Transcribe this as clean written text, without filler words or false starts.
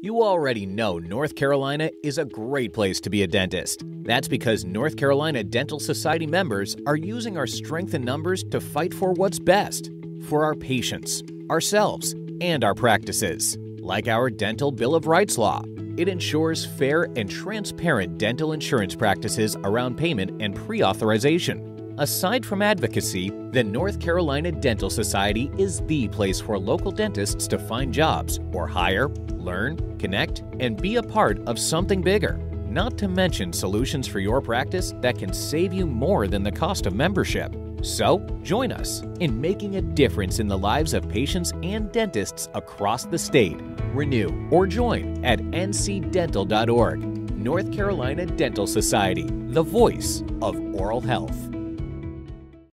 You already know North Carolina is a great place to be a dentist. That's because North Carolina Dental Society members are using our strength in numbers to fight for what's best for our patients, ourselves, and our practices. Like our Dental Bill of Rights law, it ensures fair and transparent dental insurance practices around payment and pre-authorization. Aside from advocacy, the North Carolina Dental Society is the place for local dentists to find jobs or hire, learn, connect, and be a part of something bigger. Not to mention solutions for your practice that can save you more than the cost of membership. So, join us in making a difference in the lives of patients and dentists across the state. Renew or join at ncdental.org. North Carolina Dental Society, the voice of oral health.